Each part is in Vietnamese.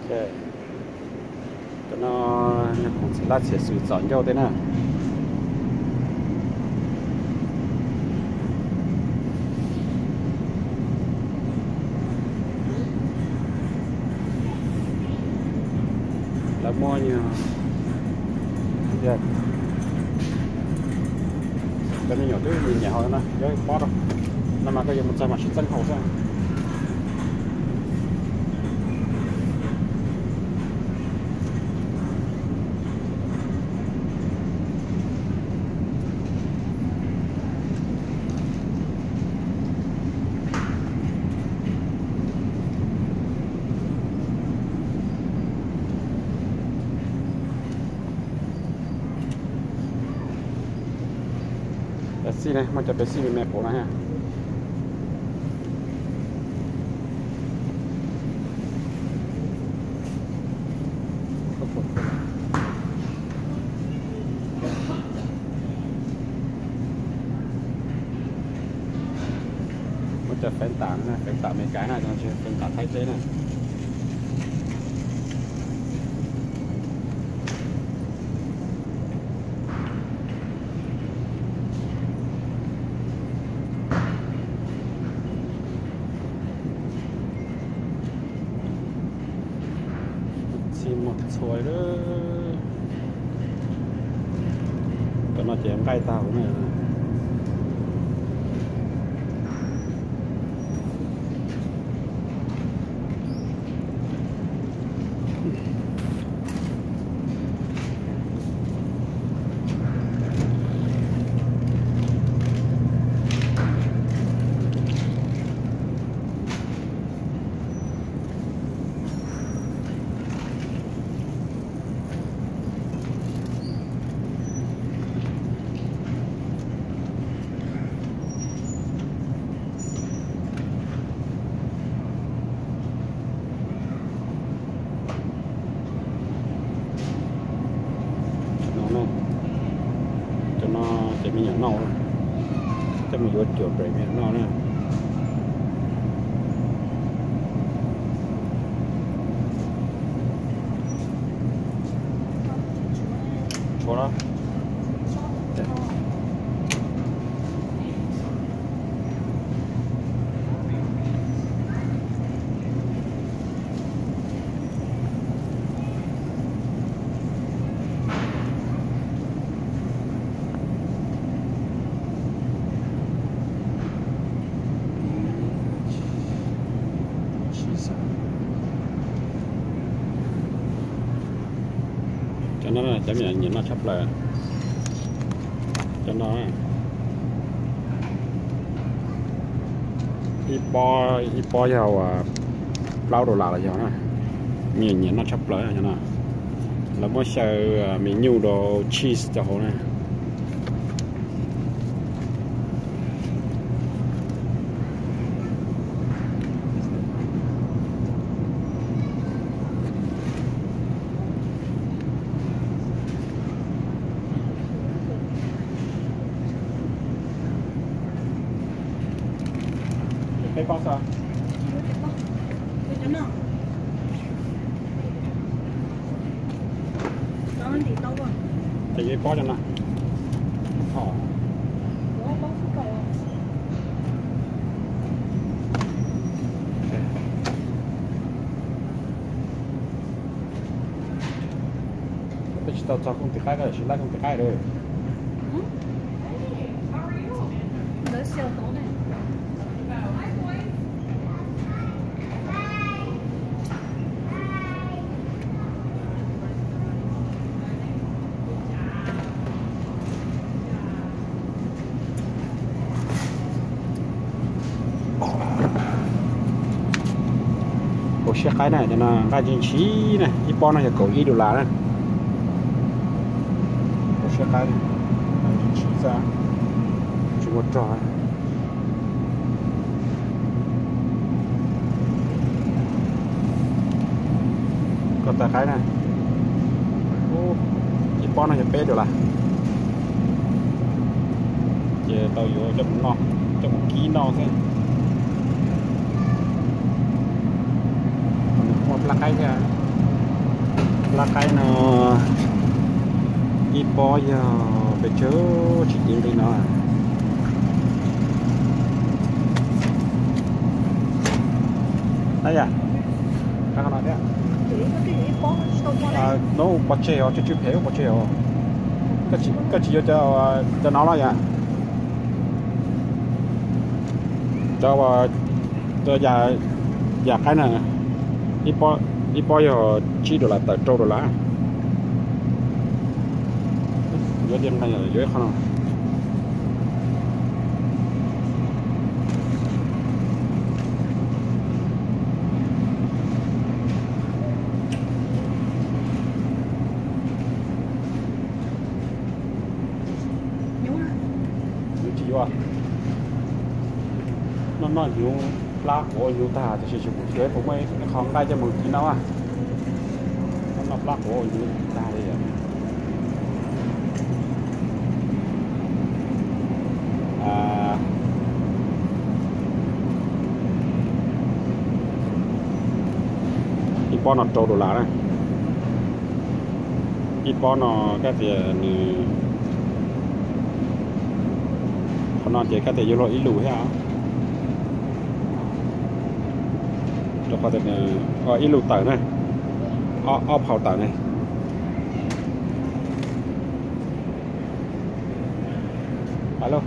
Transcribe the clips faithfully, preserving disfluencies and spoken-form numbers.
ok cho nó nó cũng sẽ là sẽ sử dụng cho thế nào là mua như vậy cái này nhỏ thứ mình nhỏ hơn nè cái bó đâu nó mà cái gì một trăm mà chân hậu sangซี่nàyมันจะเป็นซี่แม่ผมนะฮะมันจะแฟนต่างนะแฟนต่างอเมริกานะจะชื่อแฟนต่างไทยเจ๊นะmột xuôi đó cho nó chém cây tàu này cho nó chỉ mình nhận nâu cho mình vô chuột rồi mình nâu nữa chỗ đó cho nó là chấm nhận nhìn nó sắp là cho nó ipo ipo giàu bao đồ lạ là giàu nè nhìn nhìn nó sắp lại cho nó là mỗi sợ mình nhu đồ cheese cho họ nè cái con sao? Thì cái có cho nó. Họ. Bây giờ tao cho không thể khai rồi, chỉ là không thể khai rồi. Đỡ siêu tốt này. Bộ xe cái này thì nó cái chính trí này, ít bao nó sẽ cầu ý đồ lá này. Bộ xe cái này, chính trí ra, chúng một trò. Còn ta cái này, ô, ít bao nó sẽ bê được là. Giờ tao vô cho một nọ, cho một ký nọ xem. Một là cái là cái nó ít bỏ giờ phải chớ chỉ tin đi nó đây à các bạn đấy à nó bỏ chèo cho chú phèo bỏ chèo cái chỉ cái chỉ cho cho nó là vậy cho cho già già cái này ít bỏ ít bỏ giờ chỉ được là tờ trâu được là dưới đêm này là dưới không chỉ qua nó nó nhiều lá của nhiều ta thì chỉ một cái cũng mấy không đây cho một tí nào à nó lá của nhiều ta đây à ít bỏ nó trâu đồ lá này ít bỏ nó cái gì nó chỉ cái gì vô ít lù hả cho có thể ở ít lù tờ này ở ở phao tờ này alo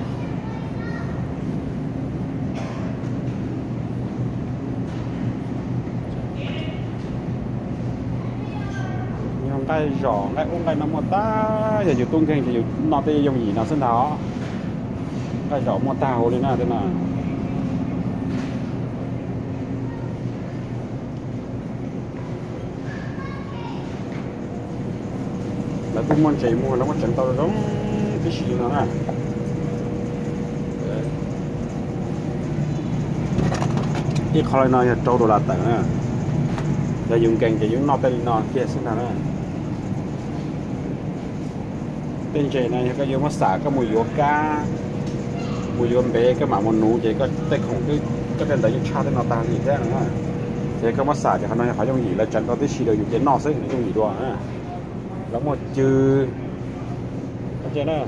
nhom đây rõ đây ông đây nó một ta giờ chịu tung kênh thì nó tê dùng gì nó xin đó cái rõ mua tàu lên nào thế nào là tôi muốn chạy mua nó có chẳng tao giống cái gì nó nè cái kho này nó trâu đồ là tận nè là dùng càng chỉ dùng nó tên nó kia xin nào nè tên chạy này cái dùng nó xả cái mùi dừa cá mùi dừa bé cái mảng món nú chỉ có tay không cái cái tên đấy dùng cha tên nó ta gì thế nữa thì cái mát xả thì họ nói họ dùng gì là chẳng có cái gì đâu dùng cái nọ đấy dùng gì đó à nó một chữ cái gì đó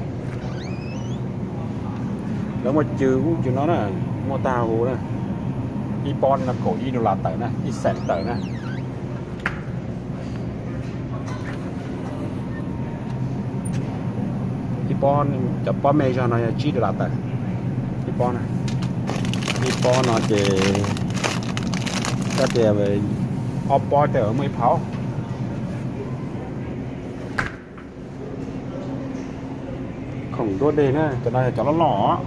nó một chữ chữ nó nè mô tao nè ipon là cổ y đồ là tẩy nè y sẹn tẩy nè ipon chập pa mê cho nó chỉ đồ là tẩy ipon này ipon nó chỉ cái gì về oppo thì ở mấy pháo khổng đua đề nè cái này cho nó lỏ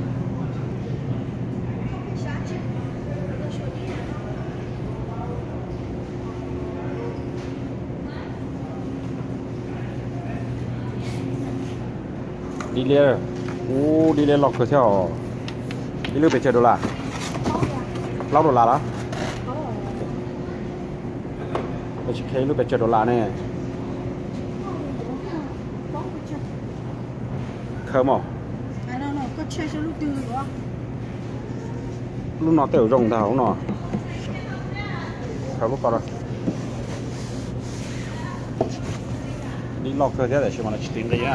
đi lên u đi lên lọc cửa theo đi lưu về chơi đô la lóc đô la đó cái chiếc lưu về chơi đô la này khờ mỏ lúc nó tiểu rồng thảo nó thảo lúc còn rồi đi lọc cơ thế để cho mà nó chỉ tính đấy á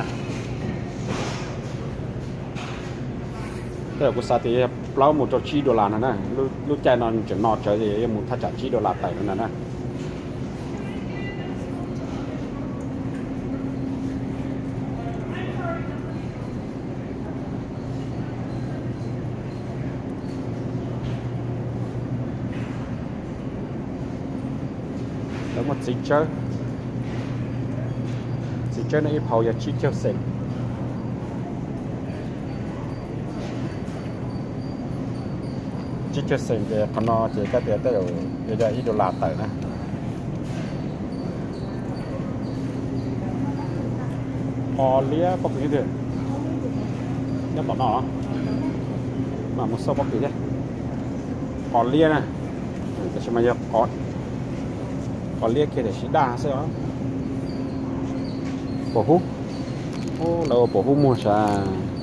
thế là của sao thì lâu một trò chi đô la này nè lúc lúc chạy nó chỉ nọ chơi thì một thắt chặt chi đô la tẩy nữa nè đó một gì chơi gì chơi này phao giờ chi chơi sen chi chơi sen thì con nó chỉ cái tiền tới rồi bây giờ ít đô la tẩy nè họ lia bóc cái gì nó bỏ nó mà một số bóc cái gì họ lia nè cái gì mà giờ có còn lia kia để xí đa sao đó bổ hút ô đâu bổ hút mua sao